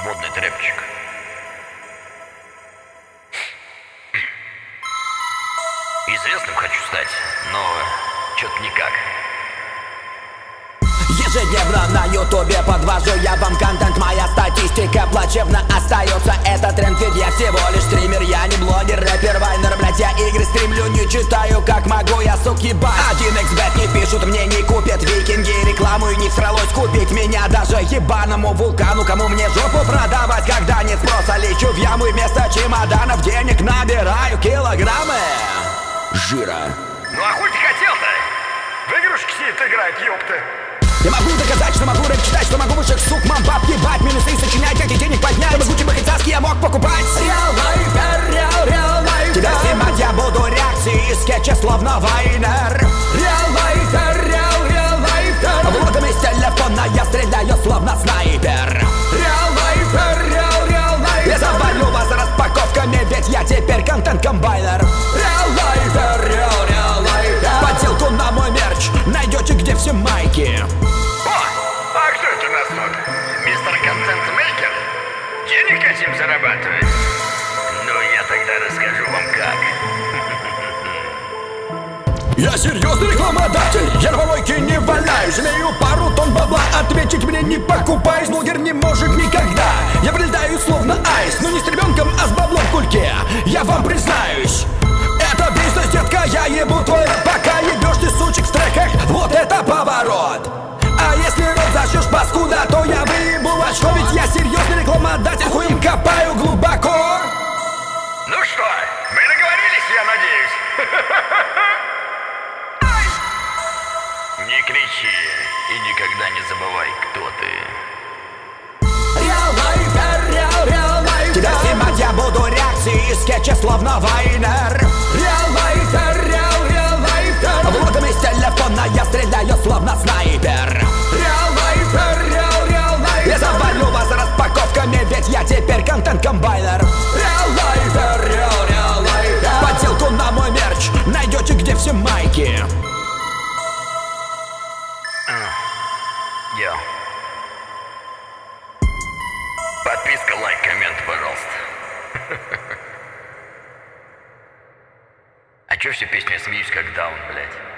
Модный трэпчик. Известным хочу стать, но чё-то никак. Ежедневно на ютубе подвожу я вам контент. Моя статистика плачевно остается. Это тренд, ведь я всего лишь стример. Я не блогер, рэпер, вайнер, блять. Я игры стримлю, не читаю, как могу я, суки, бать. 1xbet не пишут, мне не купят викинги рекламу, и не всралось купить меня даже ебаному вулкану. Кому мне жопу продавать, когда нет спроса? Лечу в яму и вместо чемоданов денег набираю килограммы жира. Ну а хуй ты хотел-то? В игрушки сидит играть, ёпта. Я могу доказать, что могу рэп читать, что могу высших сук, мам, баб ебать, минусы сочинять, как и денег поднять. Чтобы звуки бахицаски я мог покупать. Real life, тебя снимать я буду реакции из скетча, словно вайнер. Real life, влогом из телефона я стреляю, словно снайпер. Real life, я завалю вас распаковками, ведь я теперь контент-комбайнер. Real life, подделку на мой мерч найдете, где все майки. А кто это у нас тут? Мистер Контент-мейкер? Денег хотим зарабатывать? Ну, я тогда расскажу вам как. Я серьезный рекламодатель, я на помойке не валяюсь. Имею пару тонн бабла, ответить мне не покупаюсь. Блогер не может никогда, я вылетаю словно айс. Но не с ребенком, а с баблом в кульке, я вам признаюсь. Это бизнес, детка, я ебу твой рот, пока ебешь ты, сучек, в треках. Вот это поворот. А если рот зашьешь, паскуда, то я выебу в очко. Ведь я серьезный рекламодатель, хуем копаю глубоко. Ну что, мы договорились, я надеюсь? Не кричи и никогда не забывай, кто ты. Real life, тебя снимать я буду реакции из скетча, словно вайнер. Real life, влогом из телефона я стреляю, словно снайпер. Real life, я завалю вас распаковками, ведь я теперь контент-комбайнер. Real life, подделку на мой мерч найдете, где все майки. Йоу. Подписка, лайк, коммент, пожалуйста. А чё все песни я смеюсь как даун, блядь?